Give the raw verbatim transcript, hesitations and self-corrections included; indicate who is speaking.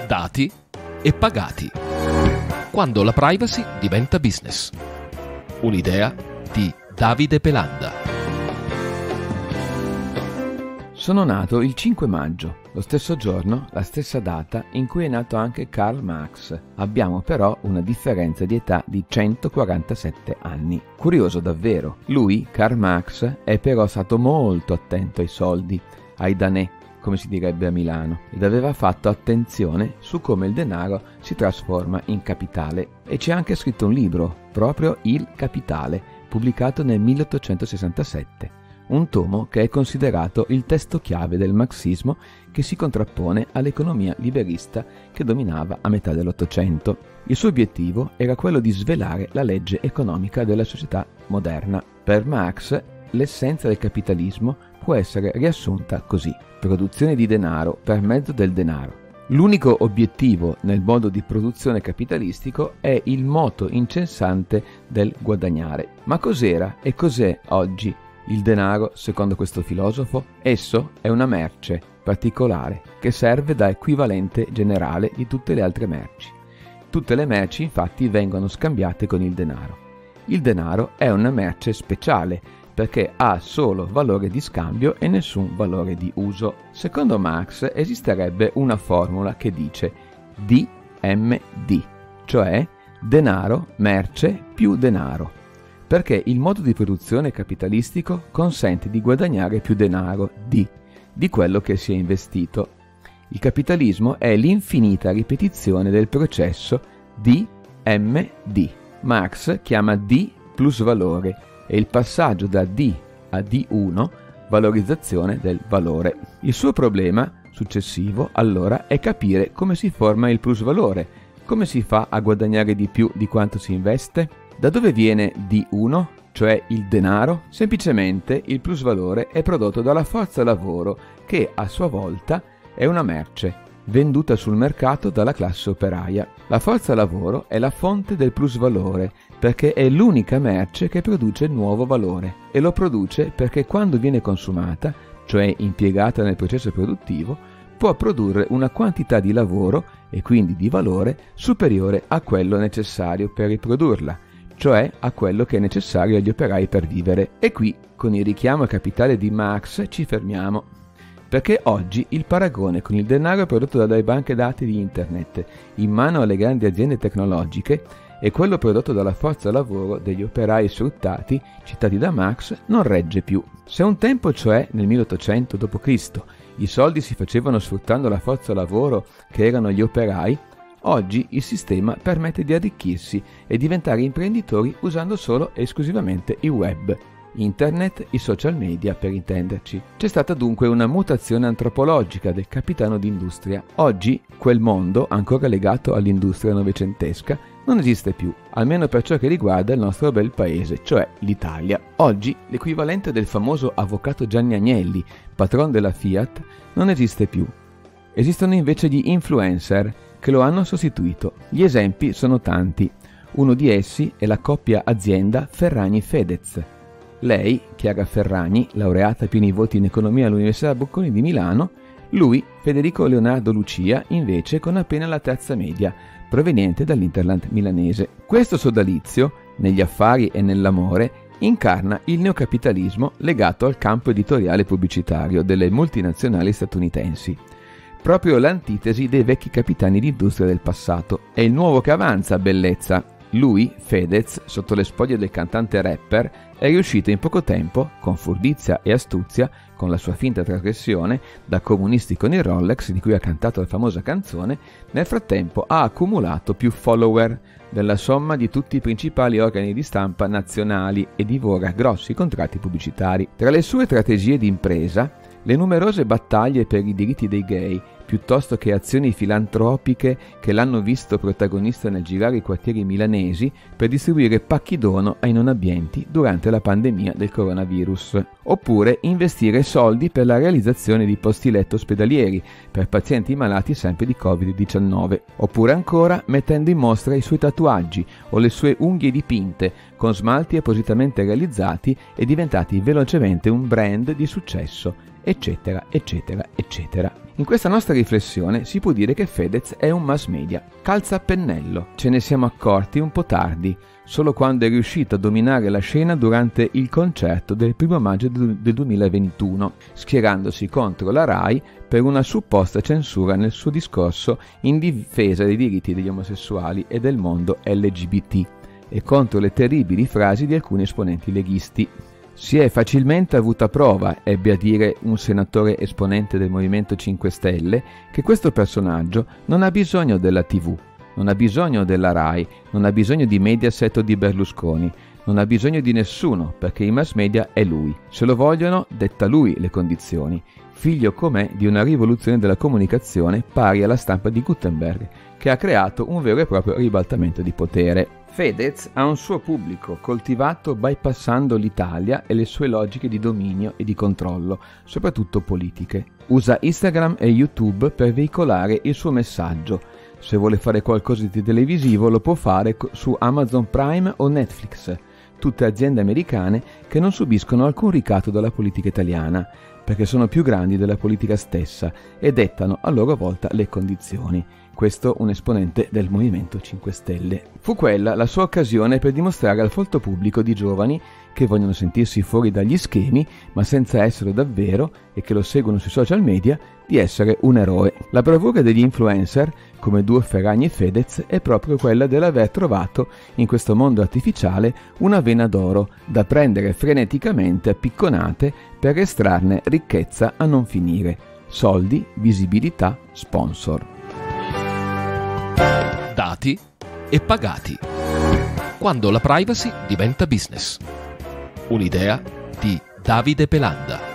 Speaker 1: dati e pagati. Quando la privacy diventa business. Un'idea di Davide Pelanda.
Speaker 2: Sono nato il cinque maggio, lo stesso giorno, la stessa data in cui è nato anche Karl Marx. Abbiamo però una differenza di età di centoquarantasette anni. Curioso davvero. Lui, Karl Marx, è però stato molto attento ai soldi, ai danè, come si direbbe a Milano, ed aveva fatto attenzione su come il denaro si trasforma in capitale. E ci ha anche scritto un libro, proprio Il Capitale, pubblicato nel milleottocentosessantasette. Un tomo che è considerato il testo chiave del marxismo, che si contrappone all'economia liberista che dominava a metà dell'Ottocento. Il suo obiettivo era quello di svelare la legge economica della società moderna. Per Marx, l'essenza del capitalismo può essere riassunta così: produzione di denaro per mezzo del denaro. L'unico obiettivo nel modo di produzione capitalistico è il moto incessante del guadagnare. Ma cos'era e cos'è oggi il denaro, secondo questo filosofo? Esso è una merce particolare che serve da equivalente generale di tutte le altre merci. Tutte le merci infatti vengono scambiate con il denaro. Il denaro è una merce speciale perché ha solo valore di scambio e nessun valore di uso. Secondo Marx esisterebbe una formula che dice D M D, cioè denaro, merce più denaro, perché il modo di produzione capitalistico consente di guadagnare più denaro D di quello che si è investito. Il capitalismo è l'infinita ripetizione del processo D M D. Marx chiama D plusvalore e il passaggio da D a D uno valorizzazione del valore. Il suo problema successivo allora è capire come si forma il plusvalore, come si fa a guadagnare di più di quanto si investe. Da dove viene D uno, cioè il denaro? Semplicemente il plusvalore è prodotto dalla forza lavoro che a sua volta è una merce venduta sul mercato dalla classe operaia. La forza lavoro è la fonte del plusvalore perché è l'unica merce che produce nuovo valore e lo produce perché quando viene consumata, cioè impiegata nel processo produttivo, può produrre una quantità di lavoro e quindi di valore superiore a quello necessario per riprodurla, cioè a quello che è necessario agli operai per vivere. E qui, con il richiamo al capitale di Marx, ci fermiamo, perché oggi il paragone con il denaro prodotto dalle banche dati di Internet in mano alle grandi aziende tecnologiche e quello prodotto dalla forza lavoro degli operai sfruttati, citati da Marx, non regge più. Se un tempo, cioè nel milleottocento dopo Cristo, i soldi si facevano sfruttando la forza lavoro che erano gli operai, oggi il sistema permette di arricchirsi e diventare imprenditori usando solo e esclusivamente il web, internet, i social media per intenderci. C'è stata dunque una mutazione antropologica del capitano d'industria. Oggi quel mondo, ancora legato all'industria novecentesca, non esiste più, almeno per ciò che riguarda il nostro bel paese, cioè l'Italia. Oggi l'equivalente del famoso avvocato Gianni Agnelli, patron della Fiat, non esiste più. Esistono invece gli influencer che lo hanno sostituito. Gli esempi sono tanti. Uno di essi è la coppia azienda Ferragni-Fedez. Lei, Chiara Ferragni, laureata a pieni voti in economia all'Università Bocconi di Milano, lui, Federico Leonardo Lucia, invece con appena la terza media, proveniente dall'Interland milanese. Questo sodalizio, negli affari e nell'amore, incarna il neocapitalismo legato al campo editoriale pubblicitario delle multinazionali statunitensi. Proprio l'antitesi dei vecchi capitani d'industria del passato. È il nuovo che avanza, bellezza. Lui, Fedez, sotto le spoglie del cantante rapper, è riuscito in poco tempo, con furbizia e astuzia, con la sua finta trasgressione, da comunisti con il Rolex di cui ha cantato la famosa canzone, nel frattempo ha accumulato più follower della somma di tutti i principali organi di stampa nazionali e divora grossi contratti pubblicitari. Tra le sue strategie di impresa, le numerose battaglie per i diritti dei gay, piuttosto che azioni filantropiche che l'hanno visto protagonista nel girare i quartieri milanesi per distribuire pacchi dono ai non abbienti durante la pandemia del coronavirus, oppure investire soldi per la realizzazione di posti letto ospedalieri per pazienti malati sempre di covid diciannove, oppure ancora mettendo in mostra i suoi tatuaggi o le sue unghie dipinte con smalti appositamente realizzati e diventati velocemente un brand di successo eccetera, eccetera, eccetera. In questa nostra riflessione si può dire che Fedez è un mass media. Calza a pennello. Ce ne siamo accorti un po' tardi, solo quando è riuscito a dominare la scena durante il concerto del primo maggio del duemilaventuno, schierandosi contro la RAI per una supposta censura nel suo discorso in difesa dei diritti degli omosessuali e del mondo L G B T e contro le terribili frasi di alcuni esponenti leghisti. Si è facilmente avuta prova, ebbe a dire un senatore esponente del Movimento cinque Stelle, che questo personaggio non ha bisogno della tivù, non ha bisogno della RAI, non ha bisogno di Mediaset o di Berlusconi, non ha bisogno di nessuno, perché i mass media è lui. Se lo vogliono, detta lui le condizioni. Figlio com'è di una rivoluzione della comunicazione pari alla stampa di Gutenberg, che ha creato un vero e proprio ribaltamento di potere. Fedez ha un suo pubblico coltivato bypassando l'Italia e le sue logiche di dominio e di controllo, soprattutto politiche. Usa Instagram e YouTube per veicolare il suo messaggio. Se vuole fare qualcosa di televisivo lo può fare su Amazon Prime o Netflix, tutte aziende americane che non subiscono alcun ricatto dalla politica italiana, perché sono più grandi della politica stessa e dettano a loro volta le condizioni. Questo un esponente del Movimento cinque Stelle. Fu quella la sua occasione per dimostrare al folto pubblico di giovani che vogliono sentirsi fuori dagli schemi, ma senza essere davvero, e che lo seguono sui social media, di essere un eroe. La bravura degli influencer, come Duo Ferragni e Fedez, è proprio quella dell'aver trovato, in questo mondo artificiale, una vena d'oro da prendere freneticamente a picconate per estrarne ricchezza a non finire. Soldi, visibilità, sponsor.
Speaker 1: Dati e pagati. Quando la privacy diventa business. Un'idea di Davide Pelanda.